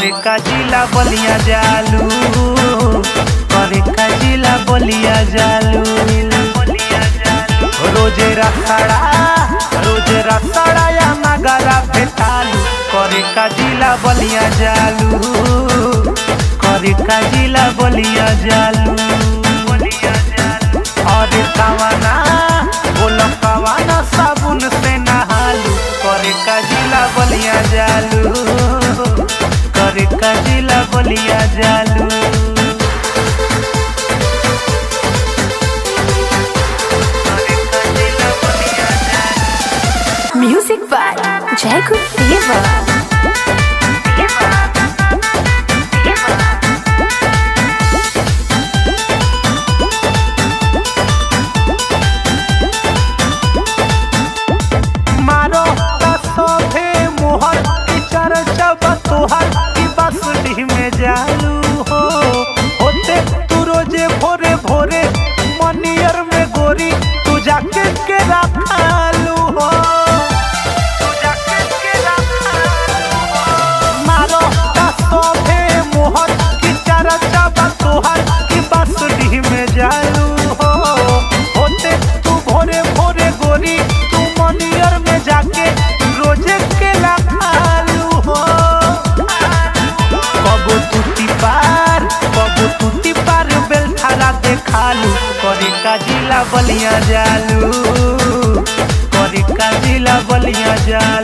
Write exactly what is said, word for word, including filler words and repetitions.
करे का जिला बलिया जालू, करे का जिला बलिया जालू। रोजे रखड़ा रोजे रखड़ा या मगरा भेटालू, करे का जिला बलिया जालू, करे का जिला बलिया जालू। अरे कवाना बोलो कवाना साबुन से नहालू, करे का जिला बलिया जालू, करे का जिला बलिया जालू। म्यूजिक बाय जय गुरुदेवा। मारो सोभे मोहर की चर्चा बतोहर की बसडी में जालू हो, होते तू रोजे भोरे भोरे मनियर में गोरी तू जाके के रखालू हो, तू जाके के रखालू हो। मारो सोभे मोहर की चर्चा बतोहर की बसडी में जालू हो, होते तू भोरे भोरे गोरी मनियर में जाके रोजे के लाखालू हो। कबो टूटी पार कबो टूटी पार बेलठारा देखालू, करे का जिला बलिया जालू, करे का जिला बलिया जालू।